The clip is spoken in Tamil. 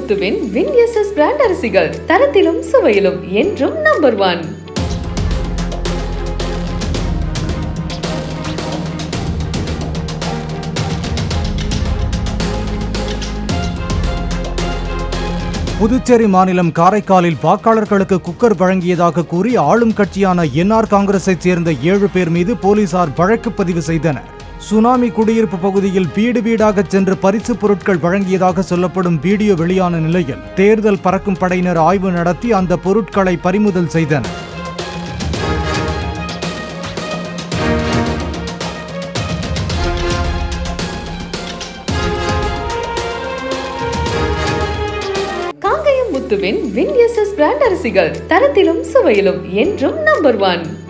முத்துவின் வின்எஸ்எஸ் பிராண்ட் அரிசிகள் தரத்திலும் சுவையிலும் என்றும் நம்பர் 1. புதுச்சேரி மாநிலம் காரைக்காலில் வாக்காளர்களுக்கு குக்கர் வழங்கியதாக கூறி ஆளும் கட்சியான என்ஆர் காங்கிரஸைச் சேர்ந்த 7 பேர் மீது போலீசார் வழக்கு பதிவு செய்தனர். சுனாமி குடியிருப்பு பகுதியில் வீடு வீடாக சென்று பரிசு பொருட்கள் வழங்கியதாக சொல்லப்படும் வீடியோ வெளியான நிலையில் தேர்தல் பறக்கும் படையினர் ஆய்வு நடத்தி அந்த பொருட்களை பறிமுதல் செய்தனர். முத்துவின் வின்எஸ்எஸ் பிராண்ட் அரிசிகள் தரத்திலும் சுவையிலும் என்றும் நம்பர் 1.